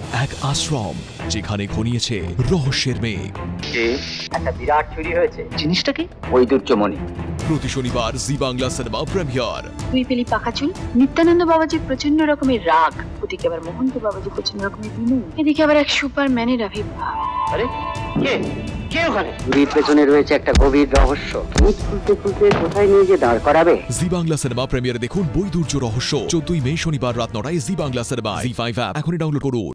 এক আশ্রম যেখানে ঘনিয়েছে রহস্যের মেঘ। একটা বিরাট চুরি হয়েছে। জিনিসটা কি? বৈদুর্যমণি। প্রতি শনিবার জি বাংলা সিনেমা প্রিমিয়ার। তুই পেলি পাকা চুল, নিত্যানন্দ বাবাজি প্রচন্ড রকমের রাগ, ওদিকে আবার মহন্ত বাবাজি প্রচন্ড রকমের বিনয়, এদিকে আবার এক সুপারম্যানের আবির্ভাব। আরে কে কে ওখানে? চুরির পেছনে রয়েছে একটা গভীর রহস্য। খুলতে খুলতে কোথায় নিয়ে যে দাঁড় করাবে? জি বাংলা সিনেমা প্রিমিয়ারে দেখুন বৈদুর্য রহস্য 14 মে শনিবার রাত 9টায় জি বাংলা সিনেমায়। জি5 অ্যাপ এখনই ডাউনলোড করুন।